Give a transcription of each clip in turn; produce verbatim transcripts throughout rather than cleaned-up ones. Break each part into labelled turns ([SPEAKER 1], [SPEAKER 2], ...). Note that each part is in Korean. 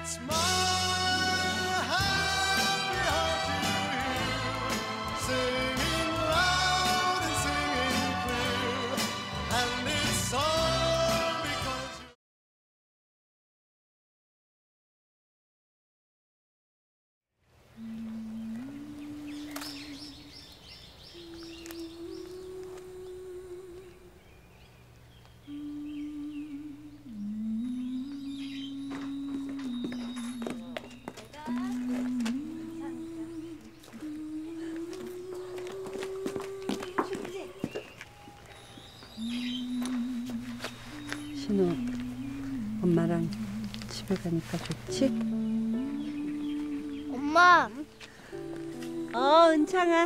[SPEAKER 1] 신우, 엄마랑 집에 가니까 좋지?
[SPEAKER 2] 엄마.
[SPEAKER 1] 어, 은창아.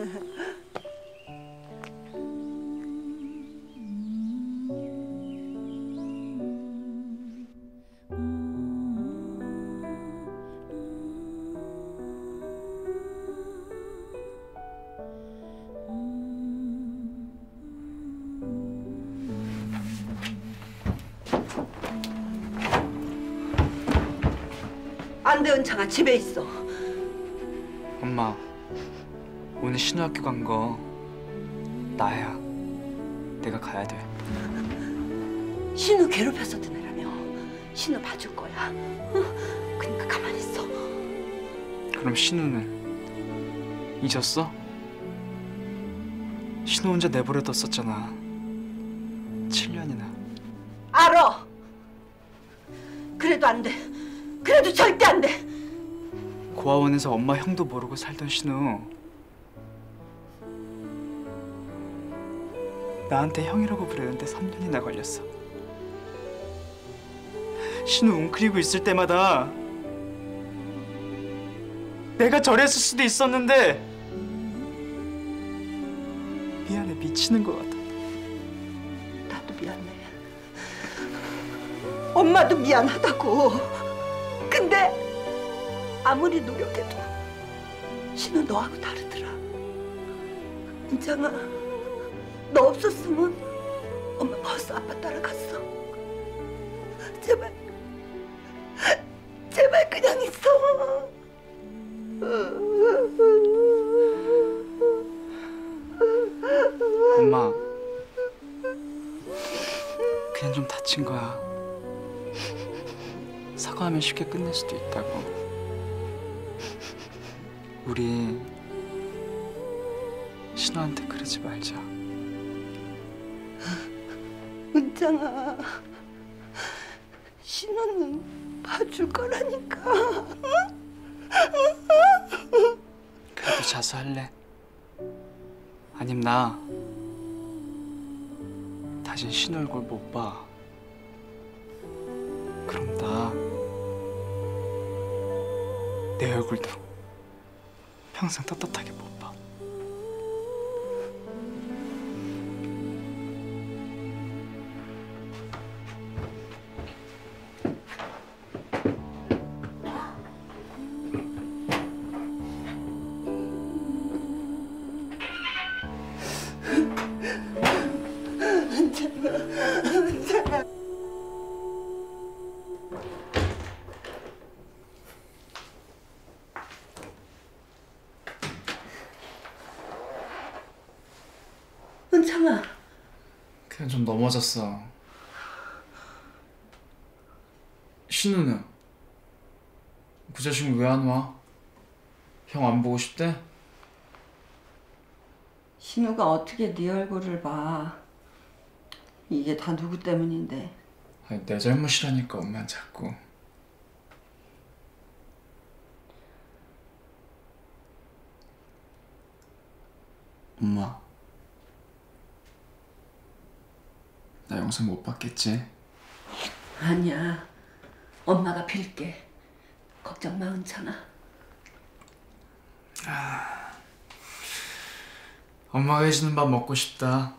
[SPEAKER 1] 안 돼, 은창아. 집에 있어.
[SPEAKER 3] 엄마, 오늘 신우 학교 간 거 나야. 내가 가야 돼.
[SPEAKER 1] 신우 괴롭혀서 드네라며. 신우 봐줄 거야. 어? 그러니까 가만히 있어.
[SPEAKER 3] 그럼 신우는 잊었어? 신우 혼자 내버려뒀었잖아. 칠 년이나.
[SPEAKER 1] 알아. 그래도 안 돼. 그래도 절대 안 돼.
[SPEAKER 3] 고아원에서 엄마 형도 모르고 살던 신우. 나한테 형이라고 부르는데 삼 년이나 걸렸어. 신우 웅크리고 있을 때마다 내가 저랬을 수도 있었는데 미안해, 미치는 것 같아.
[SPEAKER 1] 나도 미안해. 엄마도 미안하다고. 근데 아무리 노력해도 신우 너하고 다르더라. 은창아, 너 없었으면 엄마 벌써 아빠 따라갔어. 제발, 제발 그냥 있어.
[SPEAKER 3] 엄마, 그냥 좀 다친 거야. 사과하면 쉽게 끝낼 수도 있다고. 우리 신우한테 그러지 말자.
[SPEAKER 1] 은창아, 신우는 봐줄 거라니까.
[SPEAKER 3] 그래도 자수할래? 아님 나 다신 신우 얼굴 못 봐. 그럼 나 내 얼굴도 평생 떳떳하게 못 봐.
[SPEAKER 1] 은창아.
[SPEAKER 3] 그냥 좀 넘어졌어. 신우는? 그 자식은 왜 안 와? 형 안 보고 싶대?
[SPEAKER 1] 신우가 어떻게 네 얼굴을 봐. 이게 다 누구 때문인데.
[SPEAKER 3] 아니, 내 잘못이라니까 엄마는 자꾸. 엄마, 나 영상 못 봤겠지?
[SPEAKER 1] 아니야. 엄마가 빌게. 걱정 마, 은찬아.
[SPEAKER 3] 아, 엄마가 해주는 밥 먹고 싶다.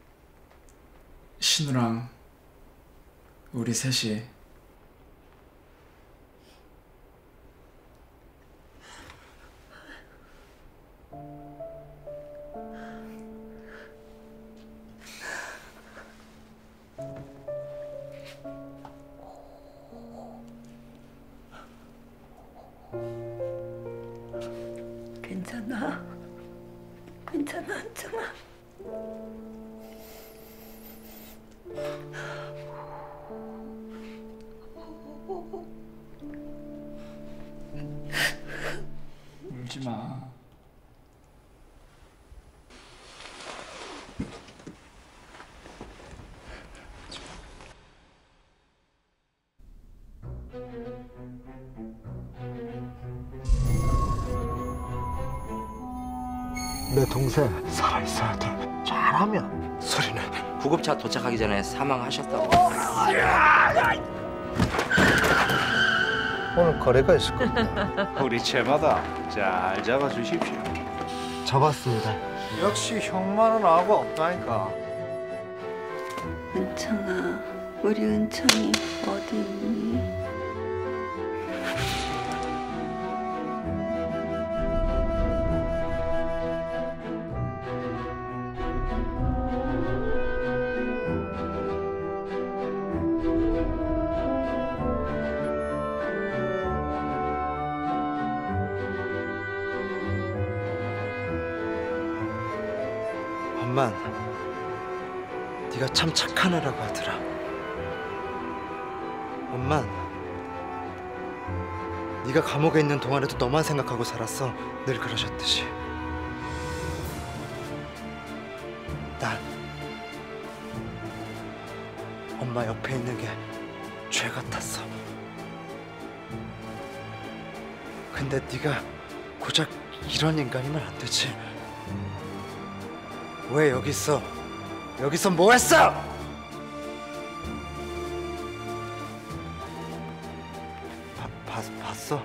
[SPEAKER 3] 신우랑 우리 셋이.
[SPEAKER 1] 괜찮아. 괜찮아, 한정아.
[SPEAKER 3] 울지 마.
[SPEAKER 2] 내 동생 살아있어야 돼. 잘하면. 소리는
[SPEAKER 4] 구급차 도착하기 전에 사망하셨다고.
[SPEAKER 2] 오늘 거래가 있을 겁니다.
[SPEAKER 5] 우리 채마다 잘 잡아주십시오.
[SPEAKER 2] 잡았습니다. 역시 형만은 아고 없다니까.
[SPEAKER 1] 은청아, 우리 은청이 어디 있니?
[SPEAKER 2] 엄만, 네가 참 착한 애라고 하더라. 엄만, 네가 감옥에 있는 동안에도 너만 생각하고 살았어. 늘 그러셨듯이. 난 엄마 옆에 있는 게 죄 같았어. 근데 네가 고작 이런 인간이면 안 되지. 왜 여기 있어? 여기서 뭐 했어? 봐, 봐, 봤어?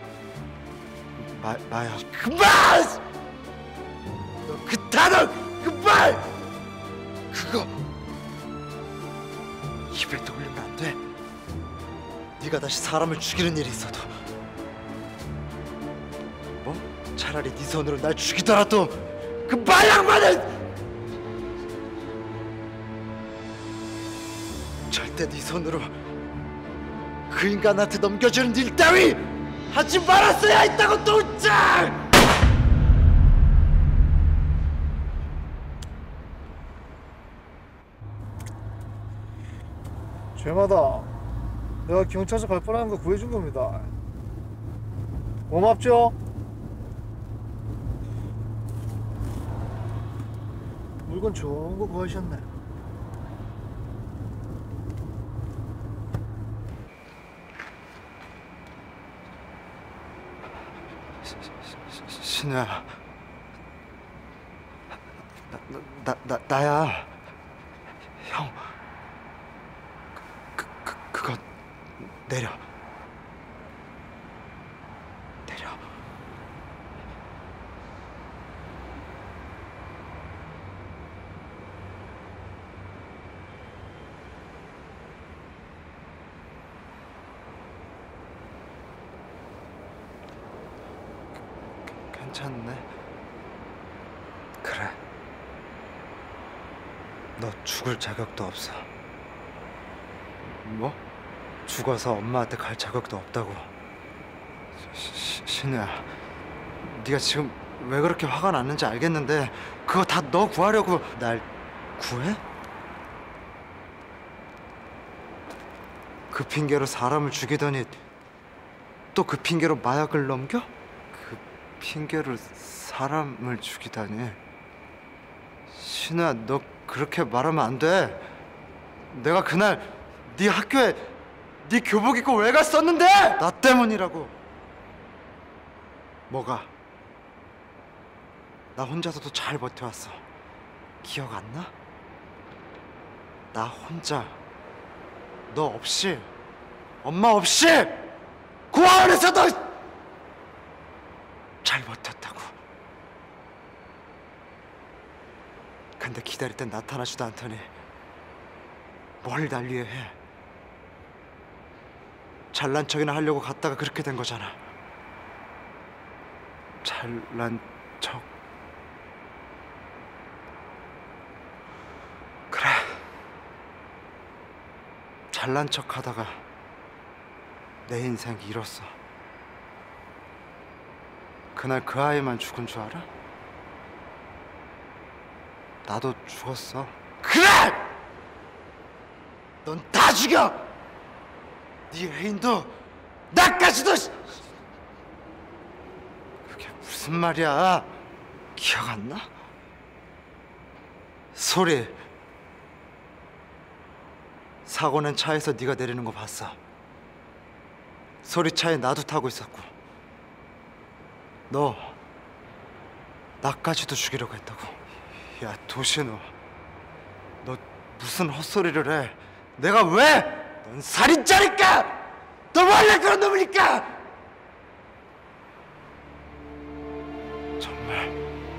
[SPEAKER 2] 마, 마야 그만! 너 그 단어 그만! 그거 입에 떠올리면 안 돼. 네가 다시 사람을 죽이는 일이 있어도 뭐? 차라리 네 손으로 날 죽이더라도 그 마약만은 절대 네 손으로 그 인간한테 넘겨주는 일 따위 하지 말았어야 했다고 동장!
[SPEAKER 6] 죄마다 내가 경찰서 갈 뻔한 거 구해준 겁니다. 고맙죠? 물건 좋은 거 구하셨네.
[SPEAKER 2] 신우야, 나, 나, 나, 나야. 형, 그, 그, 그거 내려. 내려. 괜찮네. 그래. 너 죽을 자격도 없어. 뭐? 죽어서 엄마한테 갈 자격도 없다고. 시, 시, 신우야, 네가 지금 왜 그렇게 화가 났는지 알겠는데 그거 다 너 구하려고 날 구해? 그 핑계로 사람을 죽이더니 또 그 핑계로 마약을 넘겨? 그 핑계로 사람을 죽이다니. 신우야, 너 그렇게 말하면 안 돼. 내가 그날 네 학교에 네 교복 입고 왜 갔었는데? 나 때문이라고. 뭐가? 나 혼자서도 잘 버텨왔어. 기억 안 나? 나 혼자 너 없이, 엄마 없이 고아원에서도 잘 버텼다고. 근데 기다릴 땐 나타나지도 않더니 뭘 날 위해 해. 잘난 척이나 하려고 갔다가 그렇게 된 거잖아. 잘난 척. 그래. 잘난 척 하다가 내 인생 잃었어. 그날 그 아이만 죽은 줄 알아? 나도 죽었어. 그래! 넌 다 죽여! 네 애인도 나까지도! 그게 무슨 말이야? 기억 안 나? 소리. 사고낸 차에서 네가 내리는 거 봤어. 소리 차에 나도 타고 있었고. 너 나까지도 죽이려고 했다고. 야 도신우, 너 무슨 헛소리를 해? 내가 왜? 넌 살인자니까! 너 원래 그런 놈이니까! 정말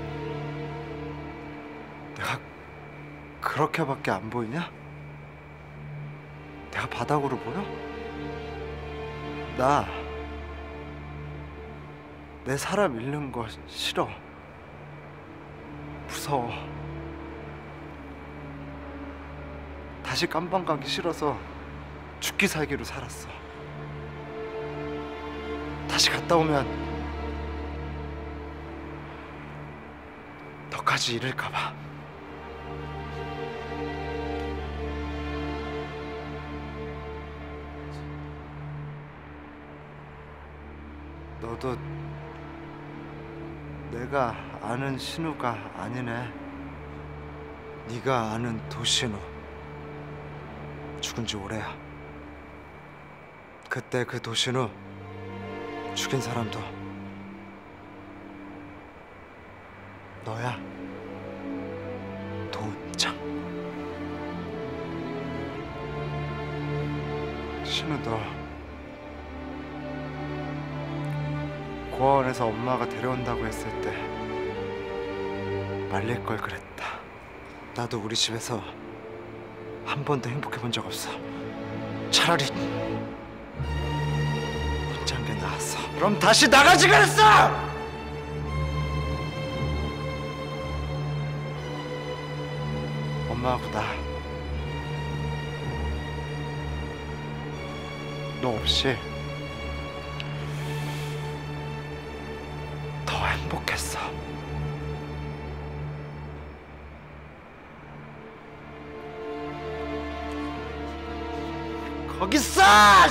[SPEAKER 2] 내가 그렇게밖에 안 보이냐? 내가 바닥으로 보여? 나 내 사람 잃는 거 싫어. 무서워. 다시 깜방 가기 싫어서 죽기 살기로 살았어. 다시 갔다 오면 너까지 잃을까 봐. 너도 내가 아는 신우가 아니네. 네가 아는 도신우. 죽은 지 오래야. 그때 그 도신우 죽인 사람도 너야. 도은장. 신우, 너 고아원에서 엄마가 데려온다고 했을 때 말릴 걸 그랬다. 나도 우리 집에서 한 번도 행복해 본 적 없어. 차라리 문장계 나왔어. 그럼 다시 나가지 그랬어! 엄마하고 나, 너 없이 더 행복했어. 거기 있어!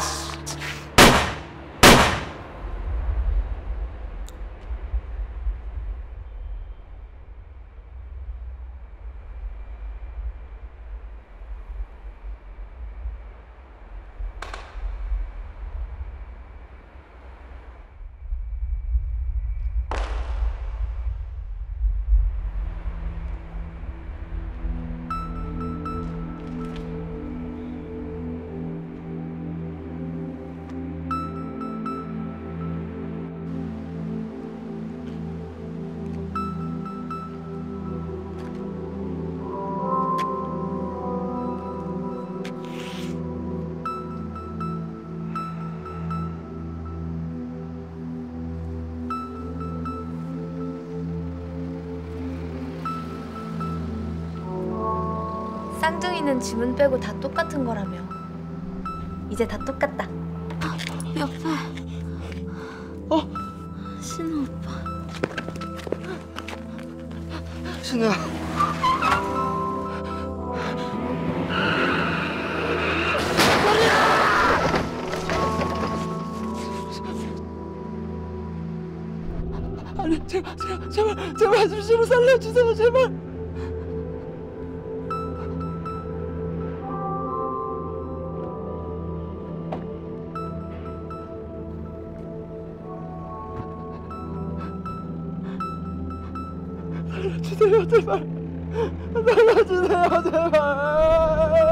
[SPEAKER 7] 쌍둥이는 지문 빼고 다 똑같은 거라며. 이제 다 똑같다.
[SPEAKER 1] 옆에 어? 신우 오빠.
[SPEAKER 2] 신우야.
[SPEAKER 1] 아니 제발 제발 제발 제발 좀 신우 살려주세요 제발. 살려주세요 제발. 살려주세요 제발.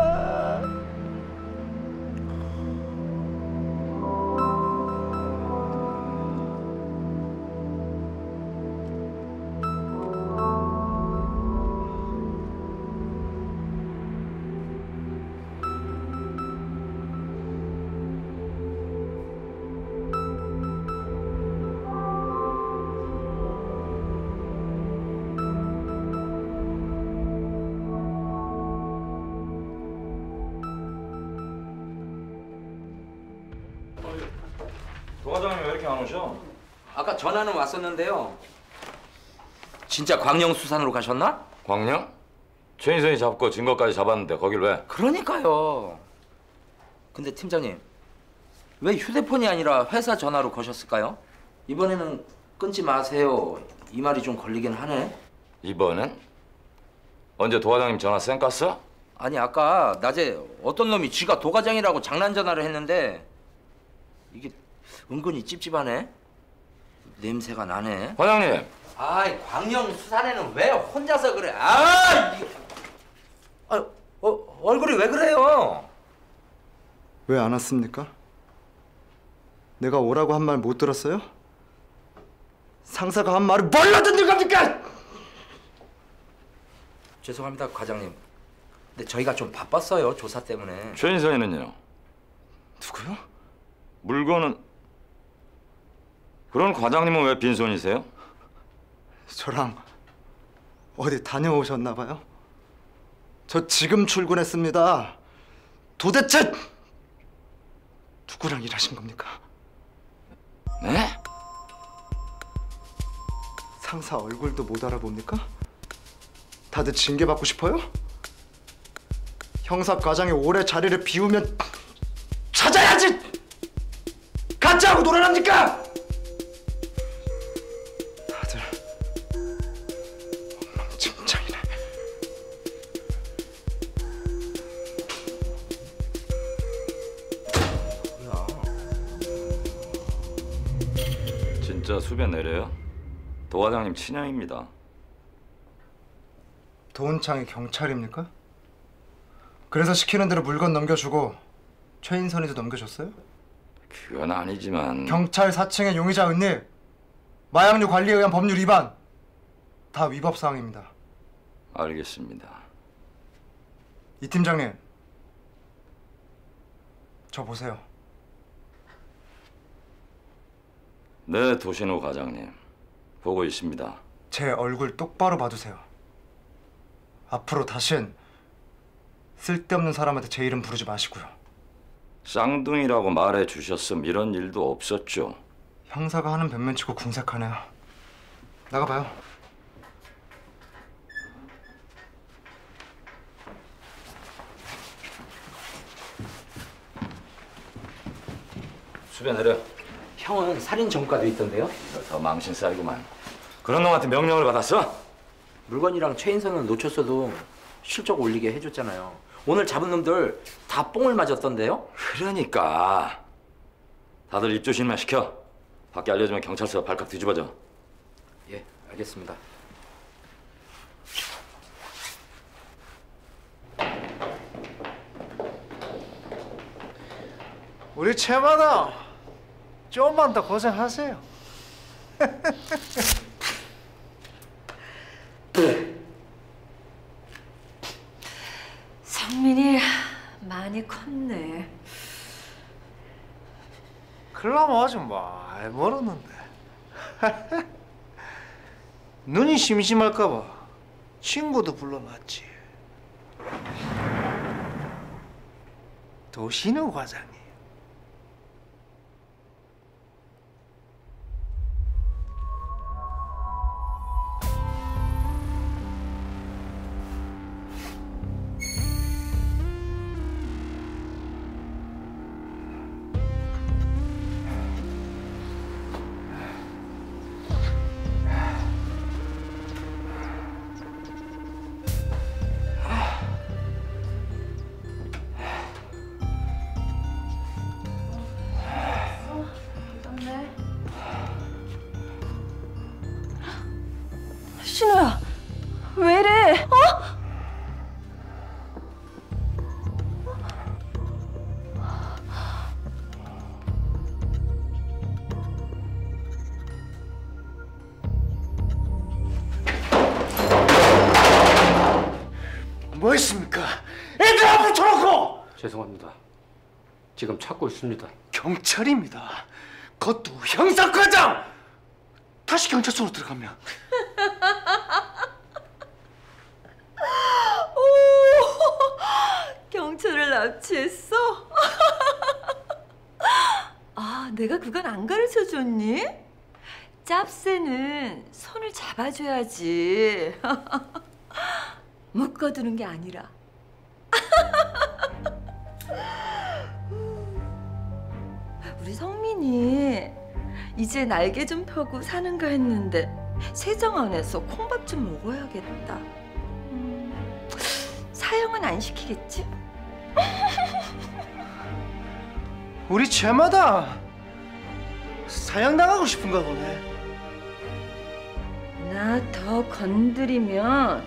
[SPEAKER 8] 도과장님 왜 이렇게 안 오셔?
[SPEAKER 4] 아까 전화는 왔었는데요. 진짜 광영수산으로 가셨나?
[SPEAKER 8] 광영? 최인선이 잡고 증거까지 잡았는데 거길 왜?
[SPEAKER 4] 그러니까요. 근데 팀장님, 왜 휴대폰이 아니라 회사 전화로 거셨을까요? 이번에는 끊지 마세요. 이 말이 좀 걸리긴 하네.
[SPEAKER 8] 이번엔? 언제 도과장님 전화 쌩 깠어?
[SPEAKER 4] 아니 아까 낮에 어떤 놈이 쥐가 도과장이라고 장난 전화를 했는데 이게 은근히 찝찝하네. 냄새가 나네.
[SPEAKER 8] 과장님!
[SPEAKER 4] 아이, 광영수산에는 왜 혼자서 그래? 아, 이게... 아, 어, 얼굴이 왜 그래요?
[SPEAKER 2] 왜 안 왔습니까? 내가 오라고 한 말 못 들었어요? 상사가 한 말을 뭘로 듣는 겁니까?
[SPEAKER 4] 죄송합니다, 과장님. 근데 저희가 좀 바빴어요, 조사 때문에.
[SPEAKER 8] 최인선이는요?
[SPEAKER 2] 누구요?
[SPEAKER 8] 물건은... 그런 과장님은 왜 빈손이세요?
[SPEAKER 2] 저랑 어디 다녀오셨나 봐요? 저 지금 출근했습니다. 도대체 누구랑 일하신 겁니까?
[SPEAKER 8] 네?
[SPEAKER 2] 상사 얼굴도 못 알아봅니까? 다들 징계받고 싶어요? 형사과장이 오래 자리를 비우면 찾아야지! 가짜하고 놀아납니까? 다들 엉망진창이네.
[SPEAKER 8] 진짜 수배 내려요? 도과장님 친형입니다.
[SPEAKER 2] 도은창이 경찰입니까? 그래서 시키는 대로 물건 넘겨주고 최인선이도 넘겨줬어요?
[SPEAKER 8] 그건 아니지만...
[SPEAKER 2] 경찰 사칭의 용의자 은닉, 마약류 관리에 의한 법률 위반 다 위법 사항입니다.
[SPEAKER 8] 알겠습니다.
[SPEAKER 2] 이 팀장님, 저 보세요.
[SPEAKER 8] 네, 도신호 과장님. 보고 있습니다.
[SPEAKER 2] 제 얼굴 똑바로 봐두세요. 앞으로 다신 쓸데없는 사람한테 제 이름 부르지 마시고요.
[SPEAKER 8] 쌍둥이라고 말해 주셨음 이런 일도 없었죠.
[SPEAKER 2] 형사가 하는 변면치고 궁색하네요. 나가봐요.
[SPEAKER 8] 수배 내려.
[SPEAKER 4] 형은 살인 전과도 있던데요?
[SPEAKER 8] 더 망신 쌓이구만. 그런 놈한테 명령을 받았어?
[SPEAKER 4] 물건이랑 최인선은 놓쳤어도 실적 올리게 해줬잖아요. 오늘 잡은 놈들 다 뽕을 맞았던데요?
[SPEAKER 8] 그러니까 다들 입조신만 시켜. 밖에 알려주면 경찰서 발칵 뒤집어져.
[SPEAKER 4] 예, 알겠습니다.
[SPEAKER 6] 우리 채마다 좀만 더 고생하세요.
[SPEAKER 1] 성민이 많이 컸네.
[SPEAKER 6] 클라마 아직 많이 멀었는데. 눈이 심심할까봐 친구도 불러놨지. 도신우 과장님.
[SPEAKER 1] 신우야, 왜 이래? 어?
[SPEAKER 6] 뭐 있습니까? 애들 안 붙여놓고!
[SPEAKER 9] 죄송합니다. 지금 찾고 있습니다.
[SPEAKER 6] 경찰입니다. 그것도 형사과장! 다시 경찰서로 들어가면
[SPEAKER 1] 오, 경찰을 납치했어? 아, 내가 그건 안 가르쳐줬니? 짭새는 손을 잡아줘야지. 묶어두는 게 아니라. 우리 성민이 이제 날개 좀 펴고 사는가 했는데 세정 안에서 콩밥 좀 먹어야겠다. 음, 사형은 안 시키겠지?
[SPEAKER 6] 우리 죄마다 사형당하고 싶은가 보네.
[SPEAKER 1] 나 더 건드리면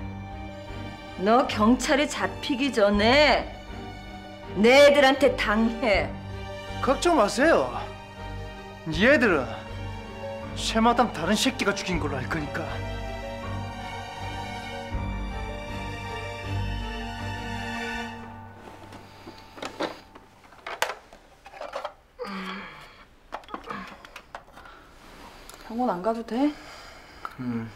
[SPEAKER 1] 너 경찰에 잡히기 전에 내 애들한테 당해.
[SPEAKER 6] 걱정 마세요. 얘들은 쇠마담 다른 새끼가 죽인 걸로 알 거니까.
[SPEAKER 10] 병원 안 가도 돼?
[SPEAKER 6] 음.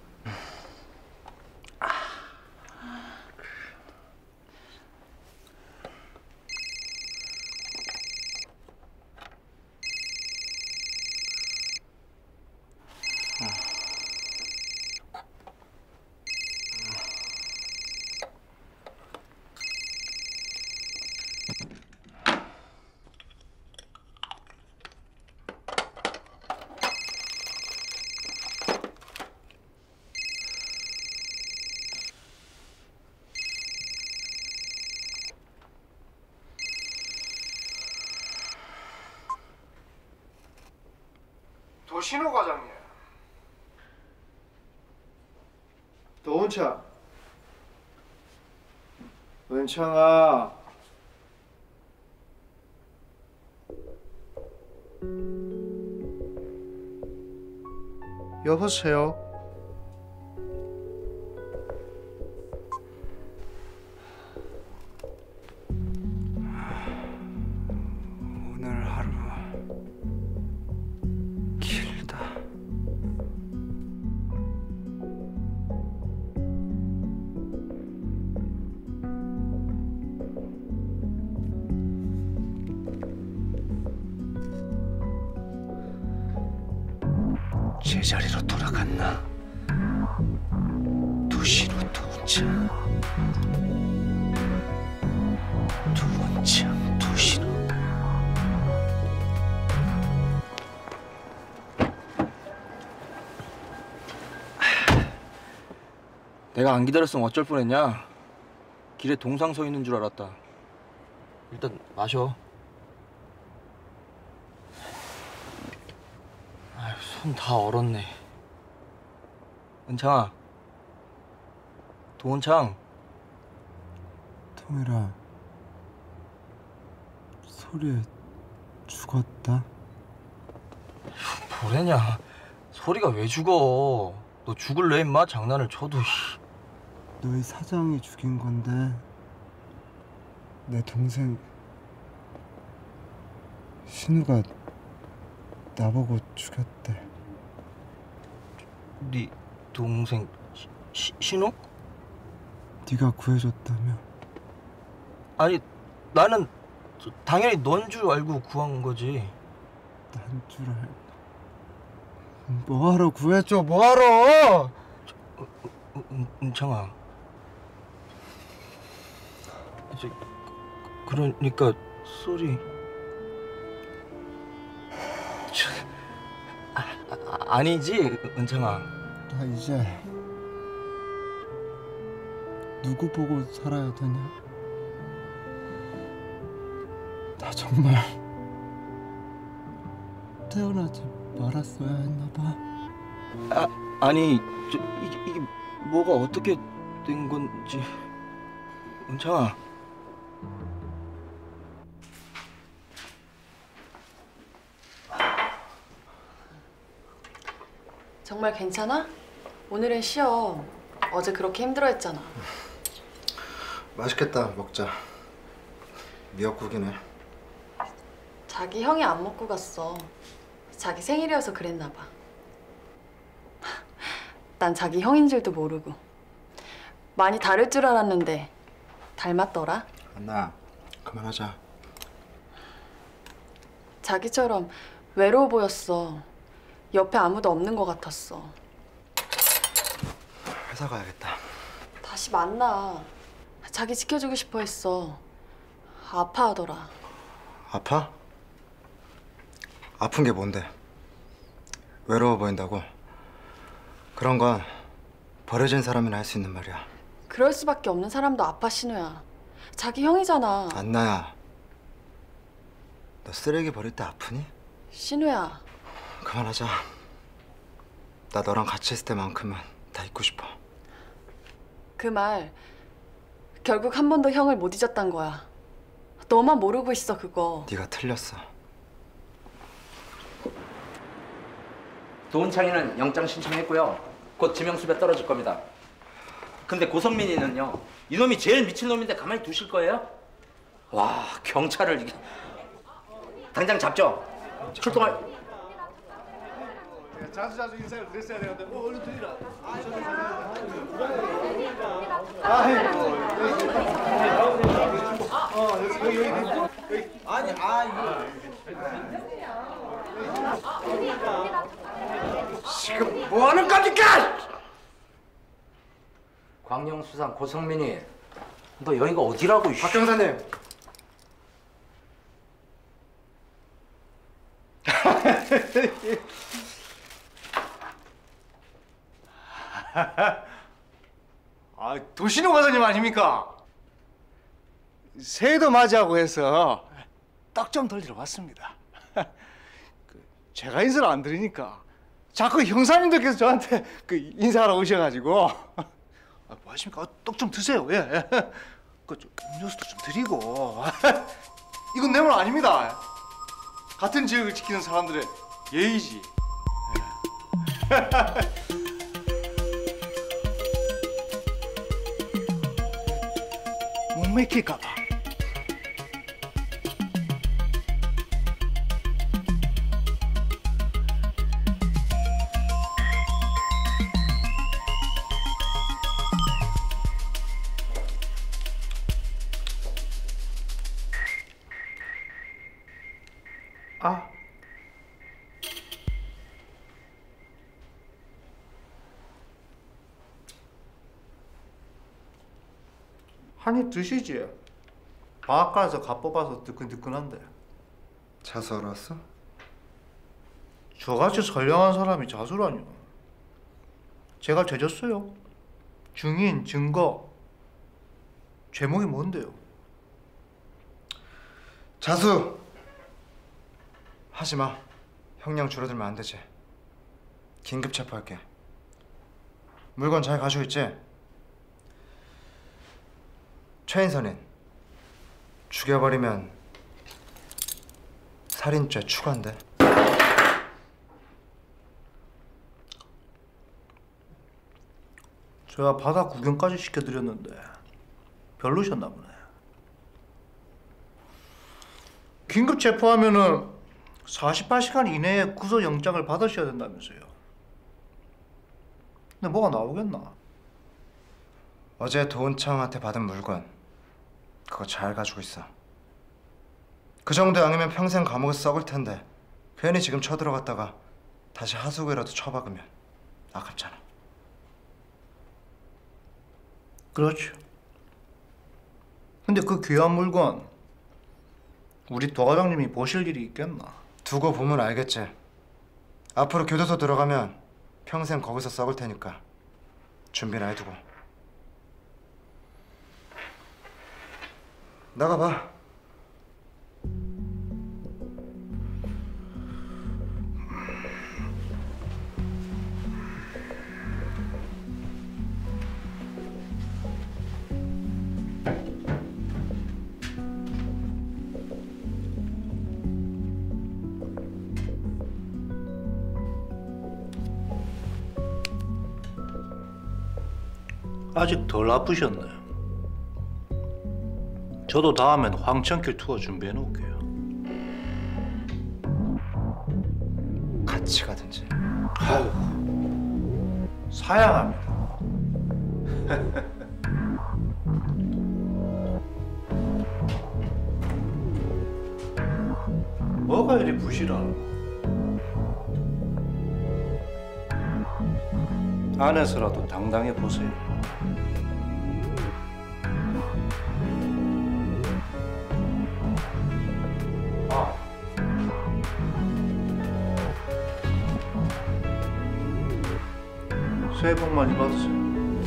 [SPEAKER 6] 도신호 과장님. 도은창. 은창아. 여보세요.
[SPEAKER 2] 오늘 하루 길다. 제자리로 돌아갔나? 두시로 도착. 도착 두시로.
[SPEAKER 11] 내가 안 기다렸으면 어쩔 뻔했냐? 길에 동상 서 있는 줄 알았다. 일단 마셔. 아휴, 손 다 얼었네. 은창아. 도은창.
[SPEAKER 2] 통일아. 소리에 죽었다.
[SPEAKER 11] 뭐래냐? 소리가 왜 죽어? 너 죽을래 임마? 장난을 쳐도.
[SPEAKER 2] 너희 사장이 죽인 건데 내 동생 신우가 나보고 죽였대.
[SPEAKER 11] 네 동생 시, 시, 신우?
[SPEAKER 2] 네가 구해줬다며.
[SPEAKER 11] 아니 나는 당연히 넌 줄 알고 구한 거지.
[SPEAKER 2] 난 줄 알고. 뭐하러 구해줘? 뭐하러?
[SPEAKER 11] 은, 은창아. 이제 그러니까 소리. 저, 아, 아, 아니지 은창아.
[SPEAKER 2] 나 이제 누구 보고 살아야 되냐? 나 정말 태어나지 말았어야 했나 봐.
[SPEAKER 11] 아, 아니 저, 이게, 이게 뭐가 어떻게 된 건지. 은창아.
[SPEAKER 10] 정말 괜찮아? 오늘은 쉬어. 어제 그렇게 힘들어했잖아.
[SPEAKER 2] 맛있겠다. 먹자. 미역국이네.
[SPEAKER 10] 자기 형이 안 먹고 갔어. 자기 생일이어서 그랬나 봐. 난 자기 형인 줄도 모르고. 많이 다를 줄 알았는데 닮았더라.
[SPEAKER 2] 안나, 그만하자.
[SPEAKER 10] 자기처럼 외로워 보였어. 옆에 아무도 없는 것 같았어.
[SPEAKER 2] 회사 가야겠다.
[SPEAKER 10] 다시 만나. 자기 지켜주고 싶어 했어. 아파하더라.
[SPEAKER 2] 아파? 아픈 게 뭔데? 외로워 보인다고? 그런 건 버려진 사람이나 할 수 있는 말이야.
[SPEAKER 10] 그럴 수밖에 없는 사람도 아파, 신우야. 자기 형이잖아.
[SPEAKER 2] 안나야, 너 쓰레기 버릴 때 아프니?
[SPEAKER 10] 신우야.
[SPEAKER 2] 그만하자. 나 너랑 같이 있을 때만큼은 다 잊고 싶어.
[SPEAKER 10] 그 말 결국 한 번도 형을 못 잊었단 거야. 너만 모르고 있어, 그거.
[SPEAKER 2] 네가 틀렸어.
[SPEAKER 4] 도은창이는 영장 신청했고요. 곧 지명수배 떨어질 겁니다. 근데 고성민이는요. 이놈이 제일 미친 놈인데 가만히 두실 거예요? 와, 경찰을 이게 당장 잡죠. 출동할.
[SPEAKER 6] 자주 자주 인사를 드렸어야 되는데 뭐 얼른 드리라.
[SPEAKER 11] 아니 아 이거
[SPEAKER 4] 지금 뭐 하는 겁니까? 광영수산 고성민이, 너 여기가 어디라고?
[SPEAKER 2] 박 경사님.
[SPEAKER 6] 아, 도신호 과장님 아닙니까? 새해도 맞이하고 해서 떡 좀 돌리러 왔습니다. 그 제가 인사를 안 드리니까 자꾸 형사님들께서 저한테 그 인사하러 오셔가지고 아, 뭐 하십니까? 떡 좀 드세요. 예. 그좀 음료수도 좀 드리고 이건 내 말 아닙니다. 같은 지역을 지키는 사람들의 예의지. 예. 못 맥힐까봐. 아. 한 입 드시지. 바닷가에서 갓 뽑아서 뜨끈뜨끈한데.
[SPEAKER 2] 자수하러 왔어?
[SPEAKER 6] 저같이 선량한 사람이 자수라뇨. 제가 죄졌어요. 증인, 증거. 제목이 뭔데요?
[SPEAKER 2] 자수! 하지 마. 형량 줄어들면 안 되지. 긴급 체포할게. 물건 잘 가지고 있지? 최인선인 죽여버리면 살인죄 추가인데.
[SPEAKER 6] 제가 바다 구경까지 시켜드렸는데 별로셨나 보네. 긴급 체포하면은 사십팔 시간 이내에 구속영장을 받으셔야 된다면서요. 근데 뭐가 나오겠나?
[SPEAKER 2] 어제 도은창한테 받은 물건 그거 잘 가지고 있어. 그 정도 양이면 평생 감옥에서 썩을 텐데 괜히 지금 쳐들어갔다가 다시 하수구에라도 처박으면 아깝잖아.
[SPEAKER 6] 그렇죠. 근데 그 귀한 물건 우리 도 과장님이 보실 일이 있겠나?
[SPEAKER 2] 두고 보면 알겠지. 앞으로 교도소 들어가면 평생 거기서 썩을 테니까 준비나 해두고. 나가봐.
[SPEAKER 6] 아직 덜 아프셨네. 저도 다음엔 황천길 투어 준비해 놓을게요.
[SPEAKER 2] 같이 가든지.
[SPEAKER 6] 아우, 사양합니다. 뭐가 이리 부실하노? 안에서라도 당당해 보세요. 아. 새해 복 많이 받으세요.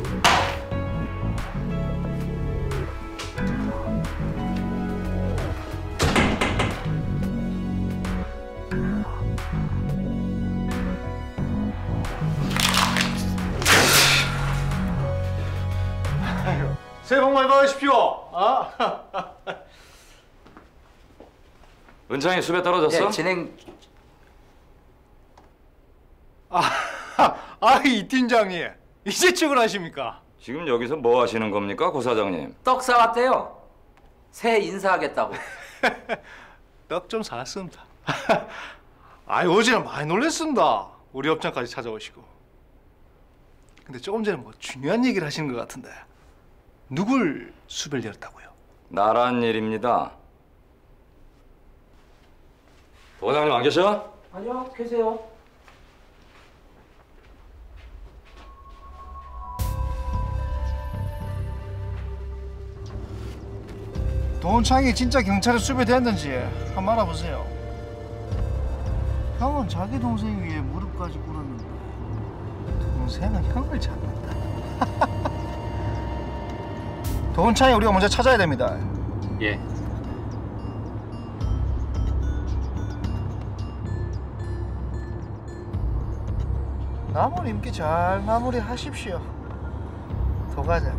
[SPEAKER 6] 새해 복 많이 받으십시오. 아.
[SPEAKER 8] 은창이 수배 떨어졌어?
[SPEAKER 4] 예, 진행.
[SPEAKER 6] 아, 아, 이 팀장님 이제 출근하십니까?
[SPEAKER 8] 지금 여기서 뭐 하시는 겁니까, 고 사장님?
[SPEAKER 4] 떡 사왔대요. 새해 인사하겠다고.
[SPEAKER 6] 떡 좀 사왔습니다. 아이 어제는 많이 놀랬습니다. 우리 업장까지 찾아오시고. 근데 조금 전에 뭐 중요한 얘기를 하시는 것 같은데 누굴 수배를 열었다고요?
[SPEAKER 8] 나란 일입니다. 도장님 안 계셔?
[SPEAKER 4] 아니요, 계세요.
[SPEAKER 6] 도원창이 진짜 경찰에 수배됐는지 한번 알아보세요. 형은 자기 동생 위에 무릎까지 꿇었는데 동생은 형을 찾는다. 도원창이 우리가 먼저 찾아야 됩니다.
[SPEAKER 9] 예.
[SPEAKER 6] 마무리 임기 잘 마무리하십시오. 도과장님.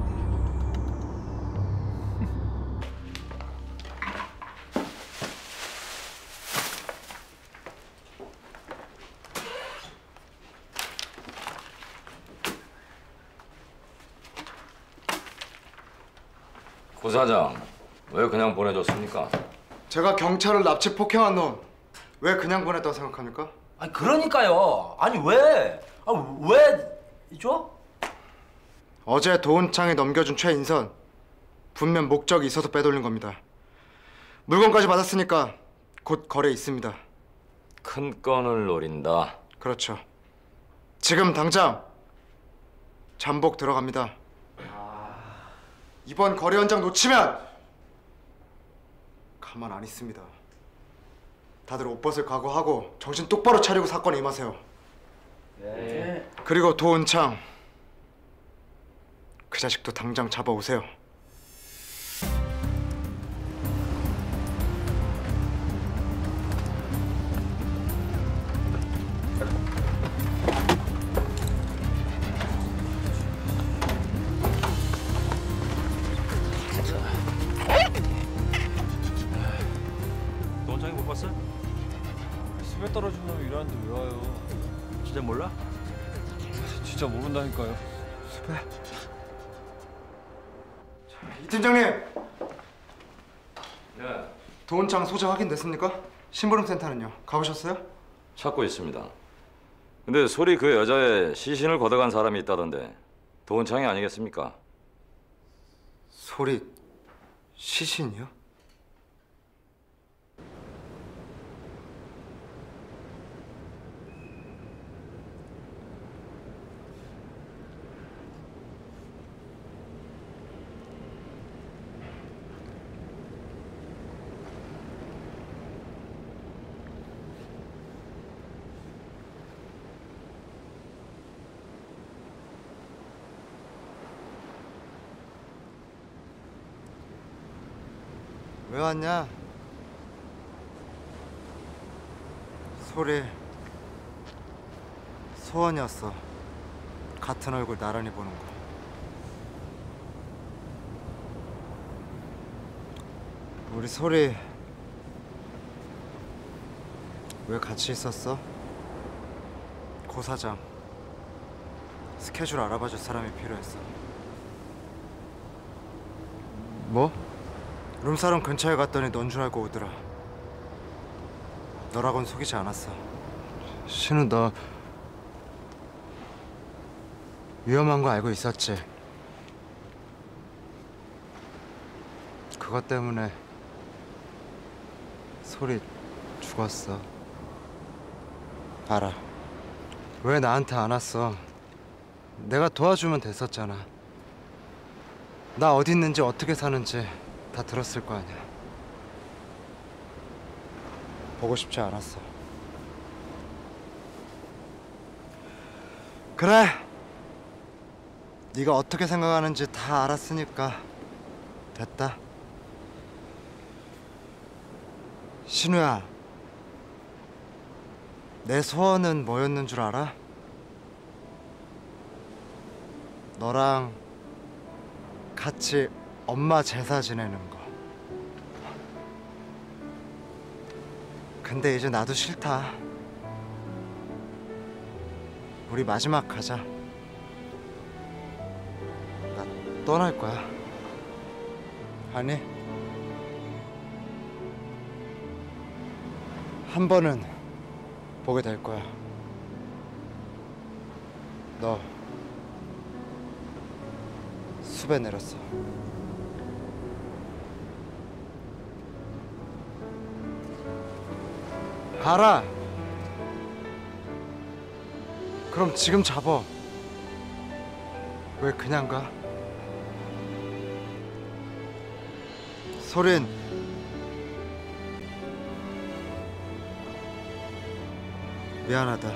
[SPEAKER 8] 고 사장, 왜 그냥 보내줬습니까?
[SPEAKER 2] 제가 경찰을 납치 폭행한 놈 왜 그냥 보냈다고 생각합니까?
[SPEAKER 4] 아니 그러니까요. 아니 왜? 아 왜 줘?
[SPEAKER 2] 어제 도은창이 넘겨준 최인선 분명 목적이 있어서 빼돌린 겁니다. 물건까지 받았으니까 곧 거래 있습니다.
[SPEAKER 8] 큰 건을 노린다.
[SPEAKER 2] 그렇죠. 지금 당장 잠복 들어갑니다. 이번 거래 현장 놓치면 가만 안 있습니다. 다들 옷 벗을 각오하고 정신 똑바로 차리고 사건에 임하세요.
[SPEAKER 4] 네.
[SPEAKER 2] 그리고 도은창 그 자식도 당장 잡아오세요.
[SPEAKER 5] 도원창이 못 봤어?
[SPEAKER 12] 수배 떨어진 놈이 일하는데 왜 와요?
[SPEAKER 5] 진짜 몰라?
[SPEAKER 12] 진짜 모른다니까요.
[SPEAKER 2] 수배. 이 팀장님.
[SPEAKER 8] 네.
[SPEAKER 2] 도은창 소재 확인됐습니까? 심부름 센터는요? 가보셨어요?
[SPEAKER 8] 찾고 있습니다. 근데 소리 그 여자의 시신을 걷어간 사람이 있다던데 도은창이 아니겠습니까?
[SPEAKER 2] 소리 시신이요? 왜 왔냐? 소리 소원이었어. 같은 얼굴 나란히 보는 거. 우리 소리 왜 같이 있었어? 고 사장 스케줄 알아봐줄 사람이 필요했어. 뭐? 룸사롱 근처에 갔더니 넌 줄 알고 오더라. 너라곤 속이지 않았어. 신우 너 위험한 거 알고 있었지? 그것 때문에 소리 죽었어. 알아. 왜 나한테 안 왔어? 내가 도와주면 됐었잖아. 나 어디 있는지 어떻게 사는지 다 들었을 거 아니야. 보고 싶지 않았어. 그래. 네가 어떻게 생각하는지 다 알았으니까 됐다. 신우야, 내 소원은 뭐였는 줄 알아? 너랑 같이 엄마 제사 지내는 거. 근데 이제 나도 싫다. 우리 마지막 하자. 나 떠날 거야. 아니, 한 번은 보게 될 거야. 너 숲에 내렸어. 가라. 그럼 지금 잡어. 왜 그냥 가? 소린, 미안하다.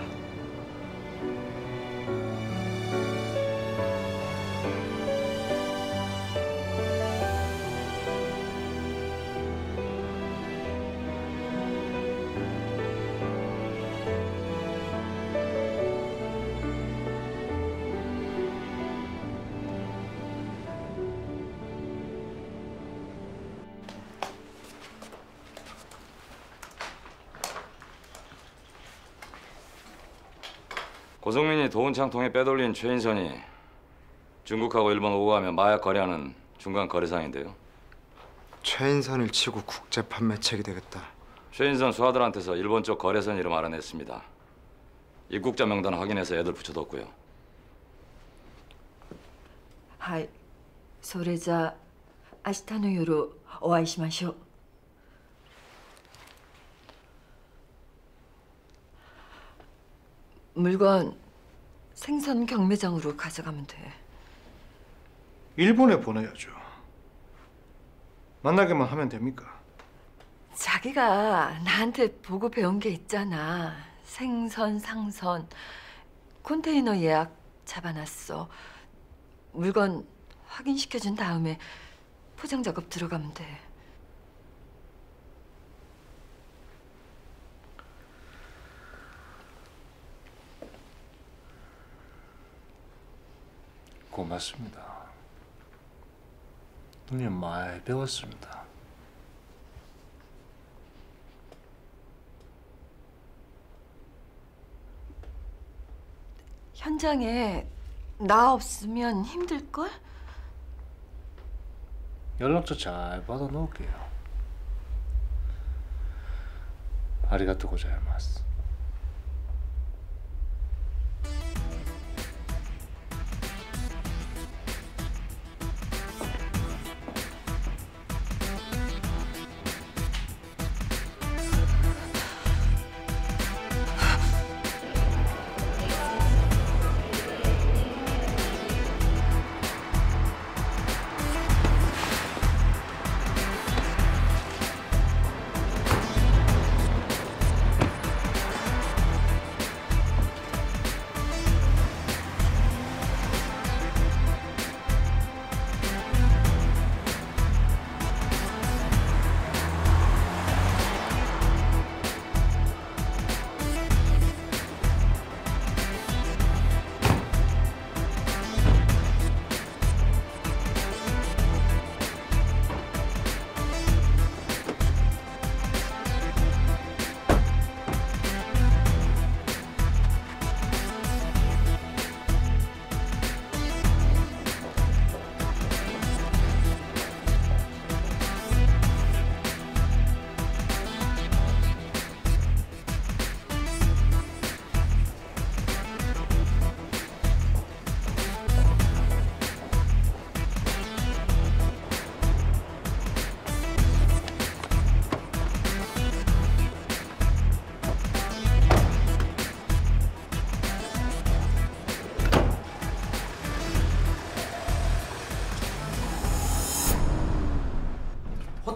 [SPEAKER 8] 고성민이 도운창 통해 빼돌린 최인선이 중국하고 일본 오고 가면 마약 거래하는 중간 거래상인데요.
[SPEAKER 2] 최인선을 치고 국제 판매책이 되겠다.
[SPEAKER 8] 최인선 수하들한테서 일본 쪽 거래선 이름 알아냈습니다. 입국자 명단 확인해서 애들 붙여뒀고요.
[SPEAKER 1] はい。それじゃあ明日の夜お会いしましょう。 물건 생선 경매장으로 가져가면 돼.
[SPEAKER 6] 일본에 보내야죠. 만나게만 하면 됩니까?
[SPEAKER 1] 자기가 나한테 보고 배운 게 있잖아. 생선, 상선. 컨테이너 예약 잡아놨어. 물건 확인시켜준 다음에 포장 작업 들어가면 돼.
[SPEAKER 5] 고맙습니다. 누님 많이 배웠습니다.
[SPEAKER 1] 현장에 나 없으면 힘들걸?
[SPEAKER 5] 연락처 잘 받아 놓을게요. 아리가또 고자이마스.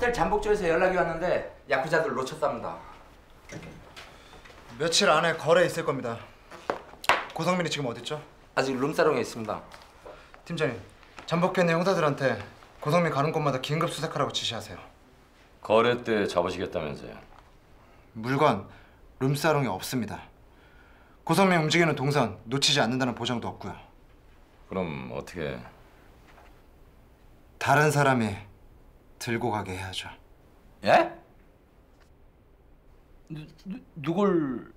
[SPEAKER 4] 호텔 잠복조에서 연락이 왔는데 야쿠자들 놓쳤답니다.
[SPEAKER 2] 며칠 안에 거래에 있을 겁니다. 고성민이 지금 어딨죠?
[SPEAKER 4] 아직 룸사롱에 있습니다.
[SPEAKER 2] 팀장님, 잠복했는 형사들한테 고성민 가는 곳마다 긴급 수색하라고 지시하세요.
[SPEAKER 8] 거래 때 잡으시겠다면서요?
[SPEAKER 2] 물건 룸사롱에 없습니다. 고성민 움직이는 동선 놓치지 않는다는 보장도 없고요.
[SPEAKER 8] 그럼 어떻게?
[SPEAKER 2] 다른 사람이 들고 가게 해야죠.
[SPEAKER 11] 예? 누, 누, 누굴...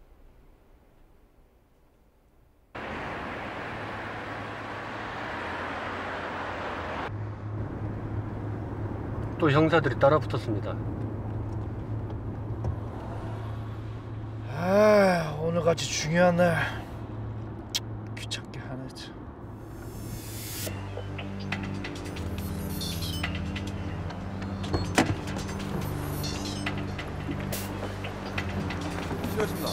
[SPEAKER 9] 또 형사들이 따라붙었습니다.
[SPEAKER 6] 아, 오늘같이 중요한 날 귀찮게 하네. 참.
[SPEAKER 12] 실례했습니다.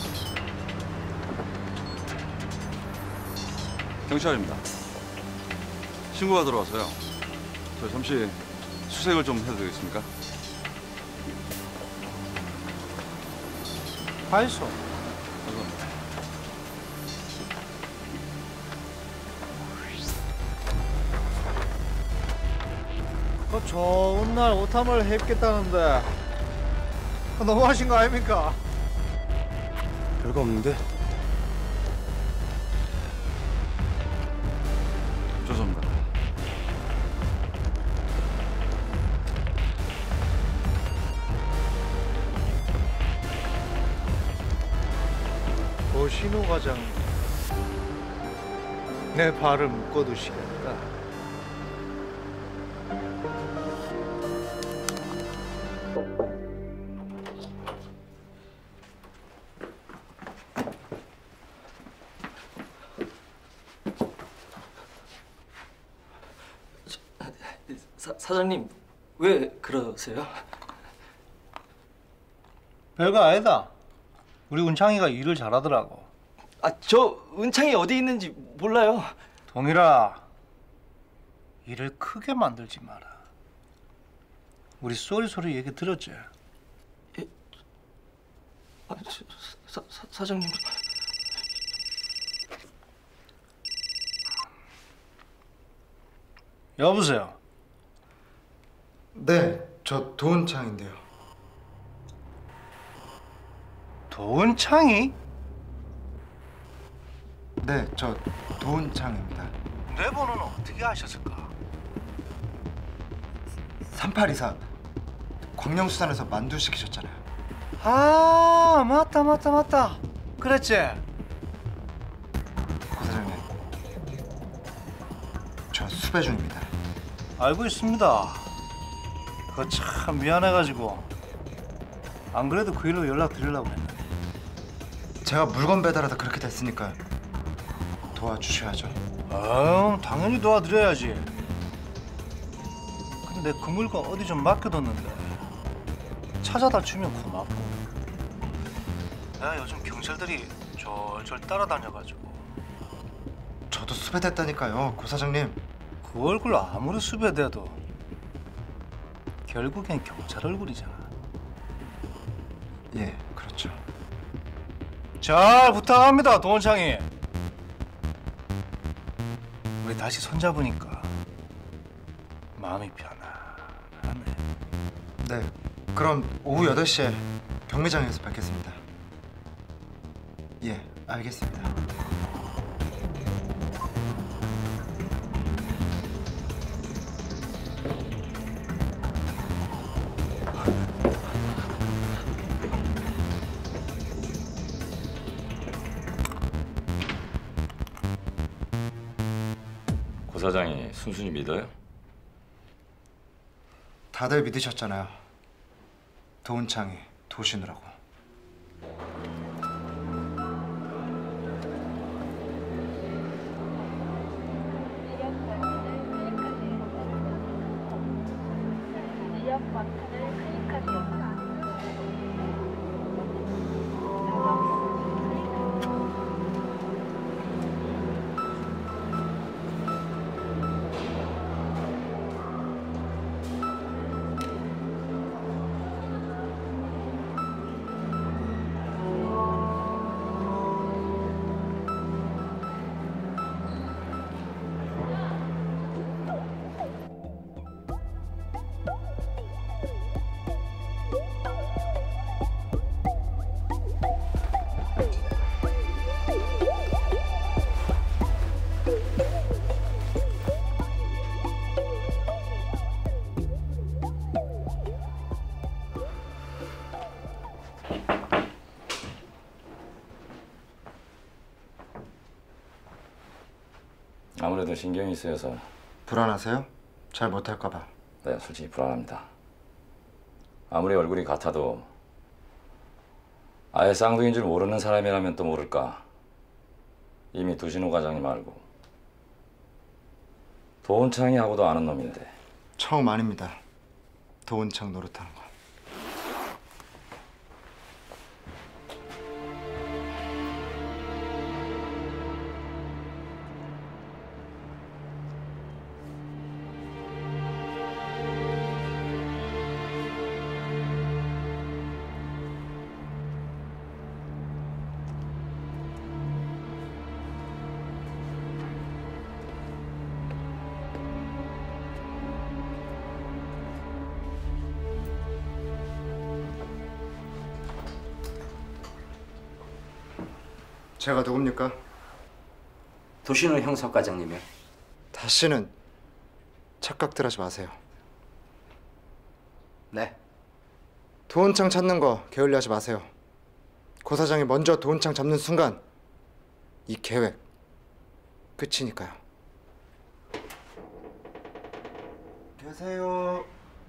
[SPEAKER 12] 경찰입니다. 신고가 들어와서요. 저 잠시 수색을 좀 해도 되겠습니까?
[SPEAKER 6] 가있어.
[SPEAKER 12] 감사합니다.
[SPEAKER 6] 그 좋은 날 오탐을 했겠다는데 너무하신 거 아닙니까?
[SPEAKER 12] 별거 없는데. 죄송합니다.
[SPEAKER 6] 도신호 과장 내 발을 묶어두시겠다.
[SPEAKER 11] 사, 사장님 왜 그러세요?
[SPEAKER 6] 별거 아니다. 우리 은창이가 일을 잘하더라고.
[SPEAKER 11] 아, 저 은창이 어디 있는지 몰라요.
[SPEAKER 6] 동일아, 일을 크게 만들지 마라. 우리 쏘리 소리 얘기 들었지?
[SPEAKER 11] 예, 아, 저, 사, 사, 사장님.
[SPEAKER 6] 여보세요.
[SPEAKER 2] 네, 저 도은창인데요.
[SPEAKER 6] 도은창이?
[SPEAKER 2] 네, 저 도은창입니다.
[SPEAKER 6] 내 번호는 어떻게 아셨을까?
[SPEAKER 2] 삼팔이사 광명수산에서 만두 시키셨잖아요.
[SPEAKER 6] 아, 맞다 맞다 맞다. 그랬지?
[SPEAKER 2] 고 사장님, 저 수배 중입니다.
[SPEAKER 6] 알고 있습니다. 그거 참 미안해가지고 안 그래도 그 일로 연락 드리려고 했는데.
[SPEAKER 2] 제가 물건 배달하다 그렇게 됐으니까 도와주셔야죠.
[SPEAKER 6] 아, 당연히 도와드려야지. 근데 내 그 물건 어디 좀 맡겨뒀는데 찾아다 주면 고맙고. 내가 요즘 경찰들이 졸졸 따라다녀가지고.
[SPEAKER 2] 저도 수배됐다니까요, 고 사장님.
[SPEAKER 6] 그 얼굴 아무리 수배돼도 결국엔 경찰 얼굴이잖아.
[SPEAKER 2] 예, 그렇죠.
[SPEAKER 6] 잘 부탁합니다, 도원창이. 우리 다시 손잡으니까 마음이 편안하네.
[SPEAKER 2] 네, 그럼 오후 여덟 시에 경매장에서 뵙겠습니다. 예, 알겠습니다.
[SPEAKER 8] 고 사장이 순순히 믿어요?
[SPEAKER 2] 다들 믿으셨잖아요. 도은창이 도시느라고.
[SPEAKER 8] 아무래도 신경이 쓰여서.
[SPEAKER 2] 불안하세요? 잘 못할까 봐.
[SPEAKER 8] 네, 솔직히 불안합니다. 아무리 얼굴이 같아도 아예 쌍둥이인 줄 모르는 사람이라면 또 모를까. 이미 두신호 과장님 알고 도원창이 하고도 아는 놈인데.
[SPEAKER 2] 처음 아닙니다. 도원창 노릇하는 거. 제가 누굽니까?
[SPEAKER 4] 도신호 형사과장님이요.
[SPEAKER 2] 다시는 착각들 하지 마세요.
[SPEAKER 4] 네.
[SPEAKER 2] 도원창 찾는 거 게을리하지 마세요. 고 사장이 먼저 도원창 잡는 순간 이 계획 끝이니까요. 계세요.